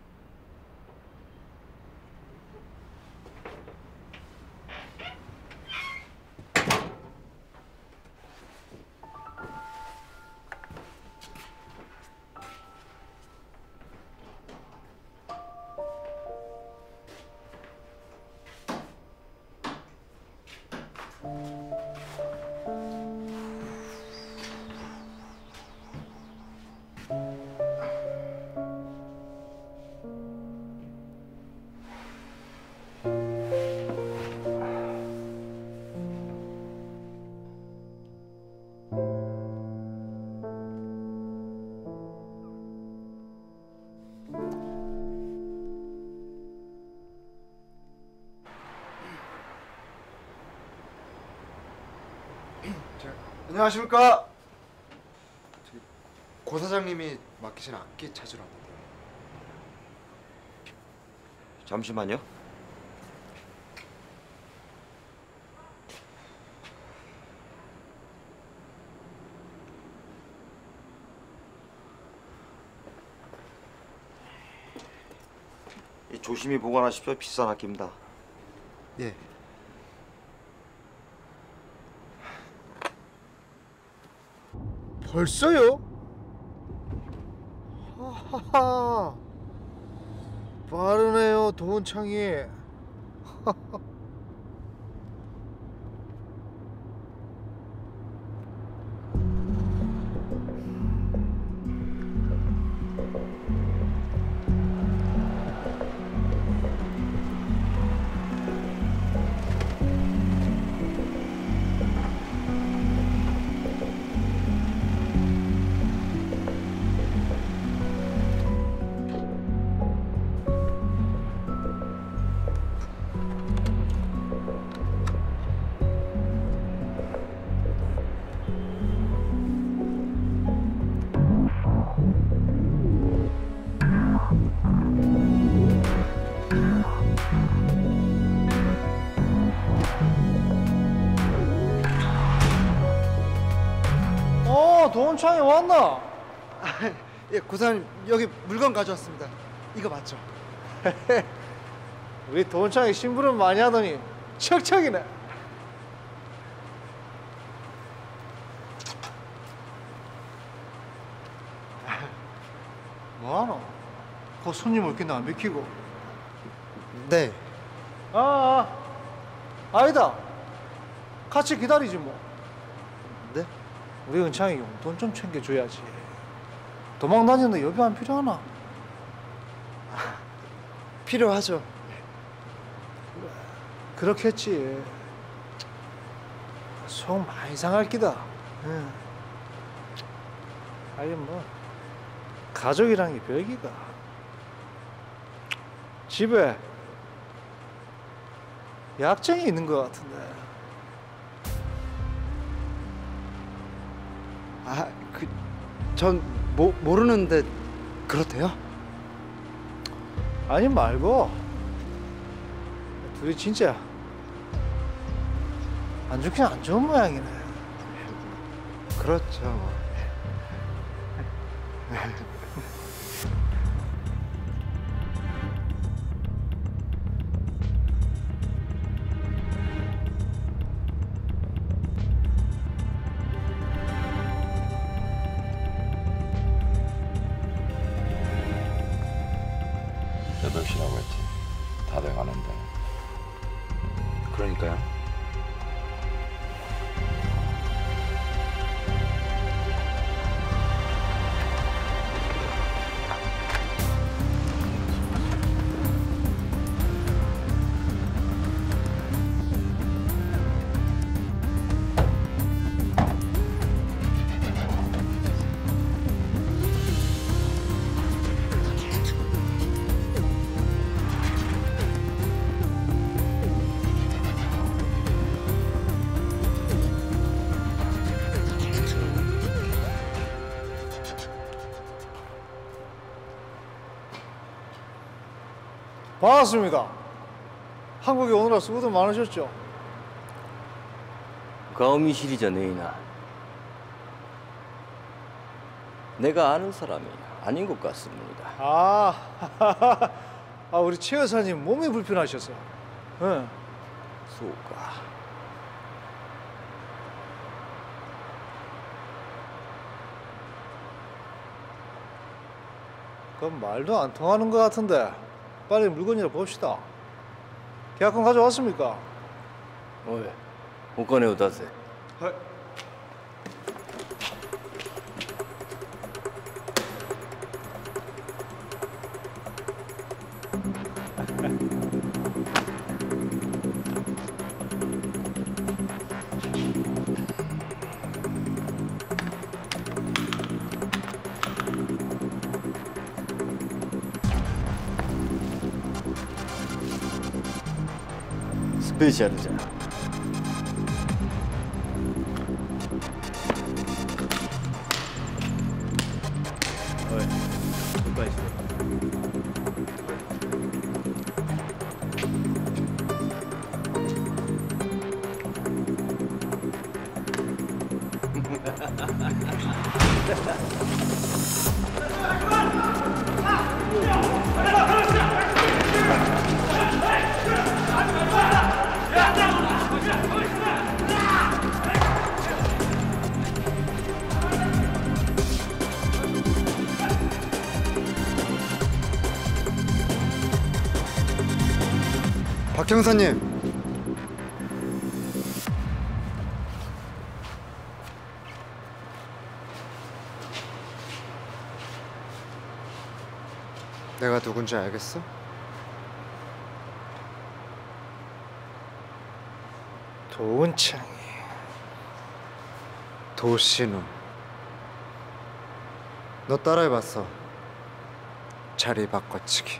[SPEAKER 2] 안녕하십니까? 고 사장님이 맡기신 악기 찾으러 왔는데.
[SPEAKER 13] 잠시만요. 이 조심히 보관하십시오. 비싼 악기입니다.
[SPEAKER 2] 예.
[SPEAKER 6] 벌써요? 하하하. 빠르네요, 도원창이. 도원창이 왔나?
[SPEAKER 2] 예, 고사님 여기 물건 가져왔습니다. 이거 맞죠?
[SPEAKER 6] 우리 도원창이 심부름 많이 하더니 척척이네. 뭐하노? 그 손님 올 낀다 안 비키고.
[SPEAKER 2] 네.
[SPEAKER 6] 아, 아, 아니다. 같이 기다리지 뭐.
[SPEAKER 2] 네?
[SPEAKER 6] 우리 은창이 용돈 좀 챙겨줘야지. 도망 다니는데 여비 안 필요하나?
[SPEAKER 2] 아, 필요하죠.
[SPEAKER 6] 그렇겠지. 속 많이 상할 기다. 응. 하긴 뭐 가족이란 게 별기가. 집에 약쟁이 있는 것 같은데.
[SPEAKER 2] 아, 그, 전 모, 모르는데 그렇대요?
[SPEAKER 6] 아니 말고 둘이 진짜 안 좋긴 안 좋은 모양이네.
[SPEAKER 2] 그렇죠.
[SPEAKER 8] 여덟 시라고 했지. 다 돼가는데.
[SPEAKER 11] 그러니까요.
[SPEAKER 6] 반갑습니다. 한국에 오느라 수고도 많으셨죠?
[SPEAKER 14] 가오미시리자 네이나. 내가 아는 사람이 아닌 것 같습니다.
[SPEAKER 6] 아, 아 우리 최 여사님 몸이 불편하셔서. 응.
[SPEAKER 14] 소가.
[SPEAKER 6] 그럼 말도 안 통하는 것 같은데 빨리 물건이나 봅시다. 계약금 가져왔습니까?
[SPEAKER 14] 어이,お金を出せ.
[SPEAKER 6] 네.
[SPEAKER 14] 스페셜이자. 어이, 누가 있어?
[SPEAKER 2] 박 형사님. 내가 누군지 알겠어?
[SPEAKER 6] 도은창이.
[SPEAKER 2] 도신우. 너 따라해봤어. 자리 바꿔치기.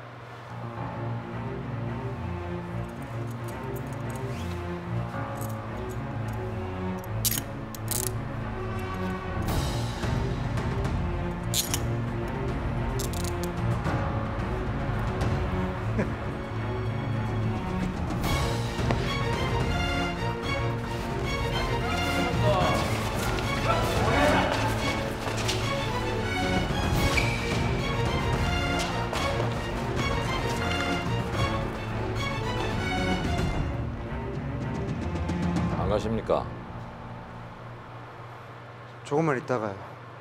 [SPEAKER 8] 안 가십니까?
[SPEAKER 2] 조금만 있다가요.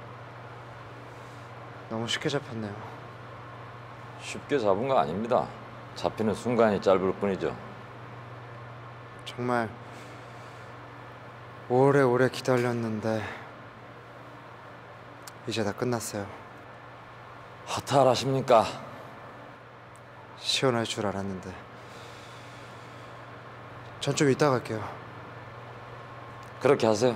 [SPEAKER 2] 너무 쉽게 잡혔네요.
[SPEAKER 8] 쉽게 잡은 거 아닙니다. 잡히는 순간이 짧을 뿐이죠.
[SPEAKER 2] 정말 오래오래 기다렸는데 이제 다 끝났어요.
[SPEAKER 8] 허탈하십니까?
[SPEAKER 2] 시원할 줄 알았는데. 전 좀 이따 갈게요.
[SPEAKER 8] 그렇게 하세요.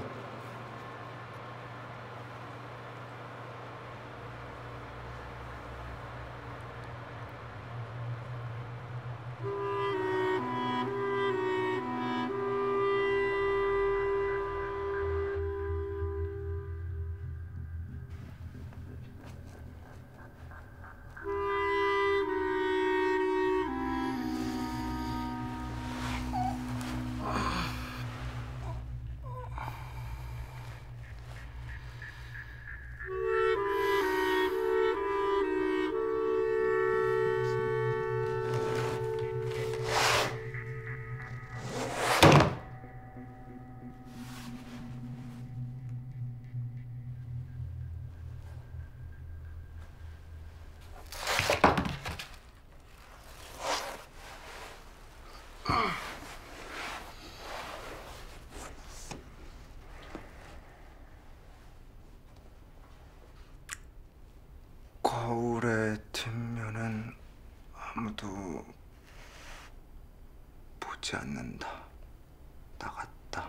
[SPEAKER 2] 오지 않는다. 나갔다.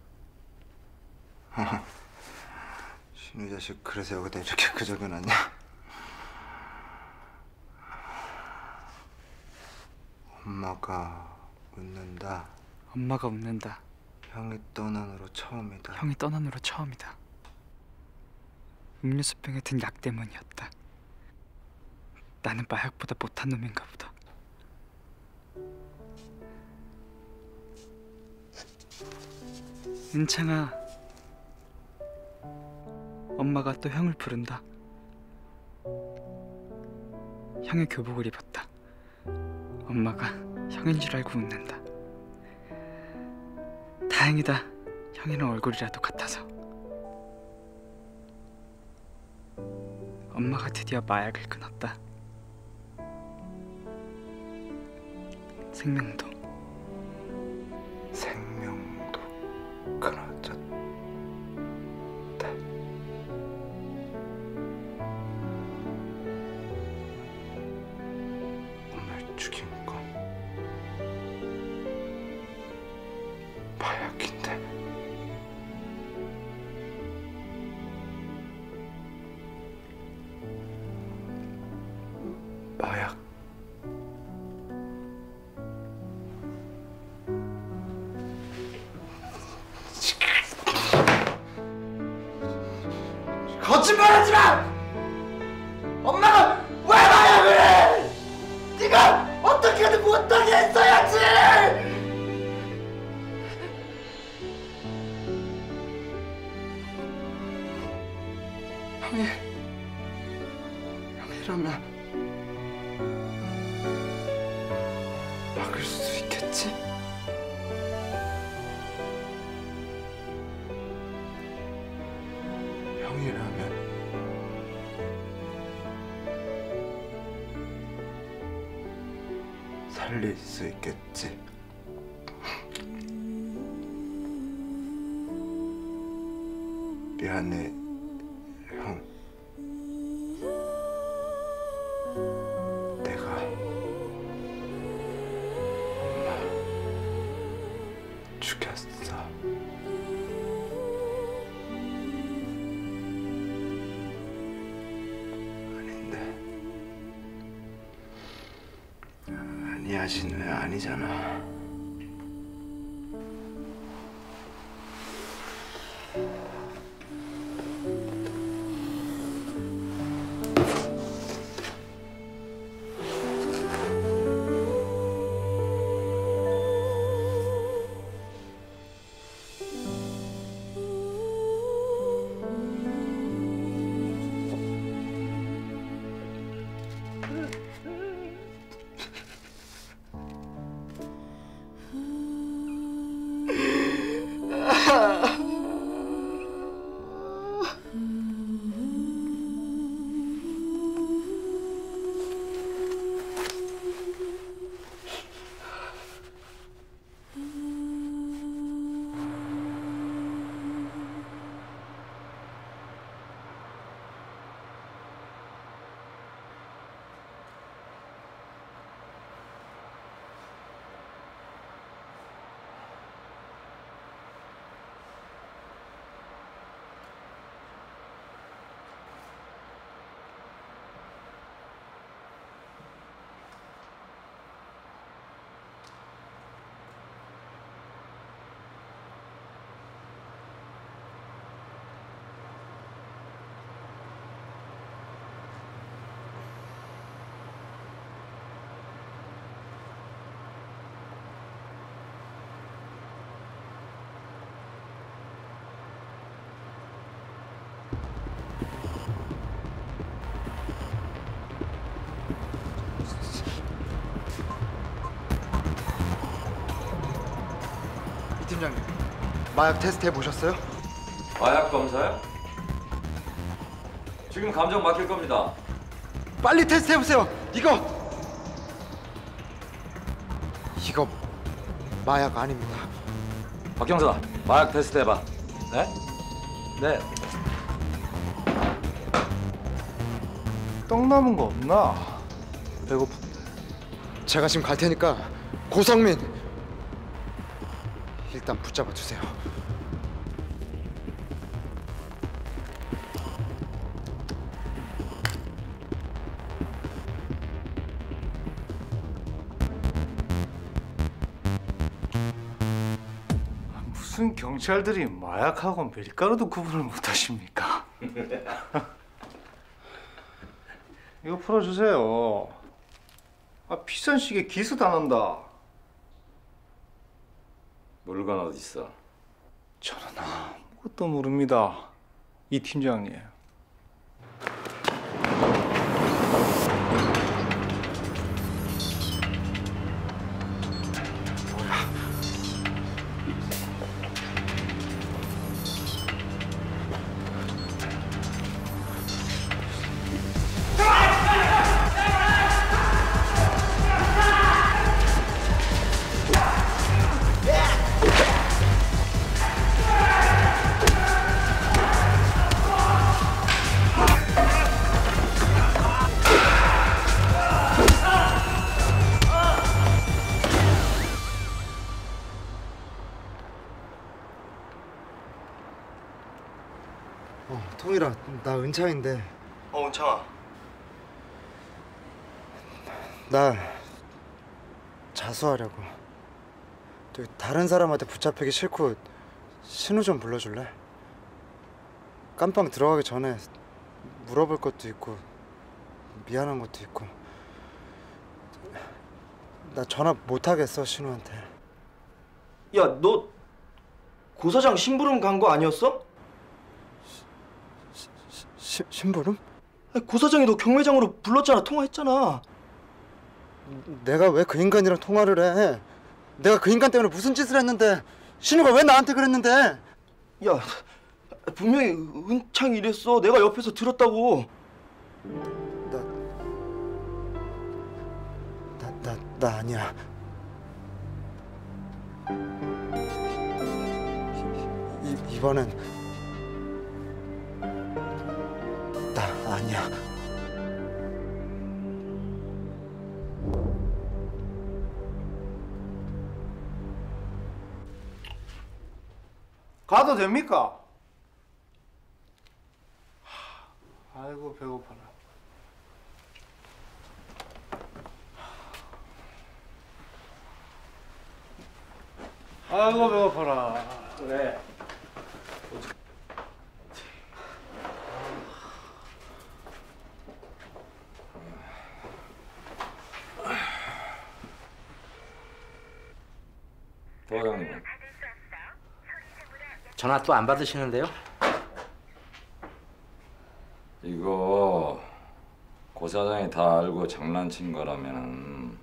[SPEAKER 2] 신우 자식 그래서 여기다 이렇게 끄적여놨냐? 엄마가 웃는다.
[SPEAKER 3] 엄마가 웃는다.
[SPEAKER 2] 형이 떠난 후로 처음이다.
[SPEAKER 3] 형이 떠난 후로 처음이다. 음료수병에 든 약 때문이었다. 나는 마약보다 못한 놈인가 보다. 은창아, 엄마가 또 형을 부른다. 형의 교복을 입었다. 엄마가 형인 줄 알고 웃는다. 다행이다. 형이랑 얼굴이라도 같아서. 엄마가 드디어 마약을 끊었다. 생명도
[SPEAKER 2] 생명도 끊어졌다. 엄마를 죽인 건 마약인데. 마약.
[SPEAKER 6] 거짓말하지 마! 엄마가 왜 마약을 해! 네가 어떻게든 못하게 했어야지!
[SPEAKER 2] 형이 형이라면 막을 수 있겠지? 형이라면 살릴 수 있겠지? 미안해, 형. 내가 엄마 죽였어. 아닌데. 아니야, 진우야, 아니잖아. 이 팀장님, 마약 테스트 해보셨어요?
[SPEAKER 8] 마약 검사요? 지금 감정 맡길 겁니다.
[SPEAKER 2] 빨리 테스트 해보세요. 이거 이거 마약 아닙니다.
[SPEAKER 8] 박 경사, 마약 테스트 해봐. 네? 네.
[SPEAKER 6] 떡 남은 거 없나?
[SPEAKER 2] 배고픈데. 제가 지금 갈 테니까 고성민 일단 붙잡아 주세요.
[SPEAKER 6] 무슨 경찰들이 마약하고 밀가루도 구분을 못하십니까? 이거 풀어주세요. 아, 비싼 시계 기스 당한다.
[SPEAKER 8] 물건 어디 있어?
[SPEAKER 6] 저는 아무것도 모릅니다, 이 팀장님.
[SPEAKER 2] 어, 통일아, 나 은창인데.
[SPEAKER 11] 어, 은창아.
[SPEAKER 2] 나 자수하려고. 저기 다른 사람한테 붙잡히기 싫고 신우 좀 불러줄래? 깜빵 들어가기 전에 물어볼 것도 있고 미안한 것도 있고. 나 전화 못 하겠어, 신우한테.
[SPEAKER 11] 야, 너 고사장 심부름 간 거 아니었어?
[SPEAKER 2] 시, 심부름?
[SPEAKER 11] 고사장이 너 경매장으로 불렀잖아. 통화했잖아.
[SPEAKER 2] 내가 왜 그 인간이랑 통화를 해? 내가 그 인간 때문에 무슨 짓을 했는데? 신우가 왜 나한테 그랬는데?
[SPEAKER 11] 야, 분명히 은창이 이랬어. 내가 옆에서 들었다고.
[SPEAKER 2] 나, 나, 나, 나 아니야. 이, 이번엔 나 아니야.
[SPEAKER 6] 가도 됩니까? 아이고, 배고파라. 아이고, 배고파라. 그래.
[SPEAKER 8] 도화장님.
[SPEAKER 4] 전화 또 안 받으시는데요?
[SPEAKER 8] 이거 고 사장이 다 알고 장난친 거라면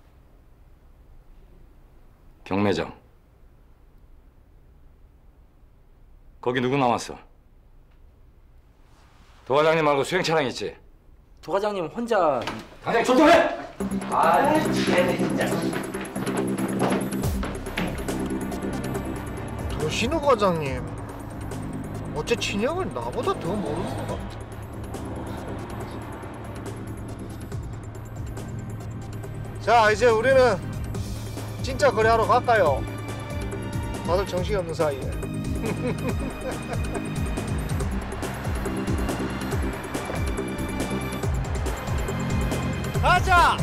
[SPEAKER 8] 경매장 거기 누구 남았어? 도과장님 말고 수행차량 있지?
[SPEAKER 4] 도과장님 혼자
[SPEAKER 8] 당장 출동해!
[SPEAKER 4] 아, 쟤네 진짜.
[SPEAKER 15] 도신우 과장님, 어째 진영을 나보다 더 모르는 것 같아. 자, 이제 우리는 진짜 거래하러 갈까요? 다들 정신이 없는 사이에. 가자!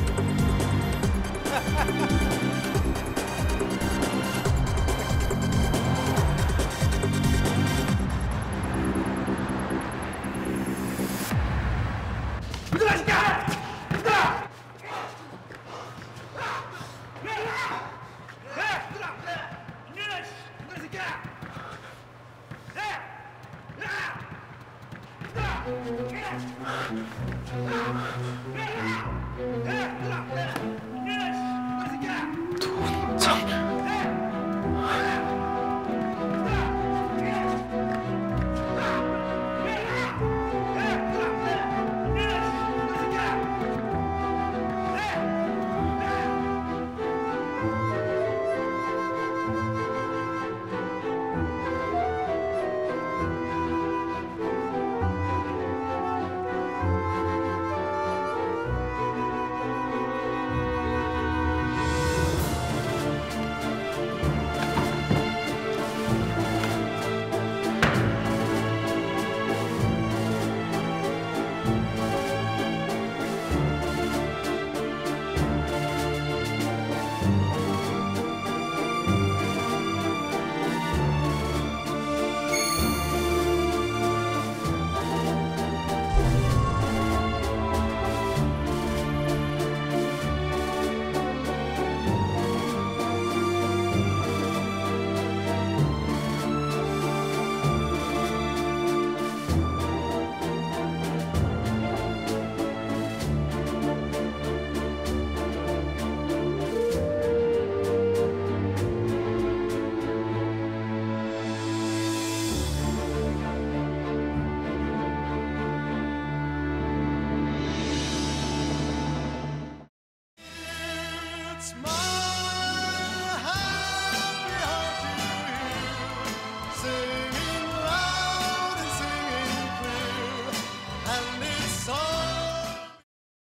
[SPEAKER 16] Yeah!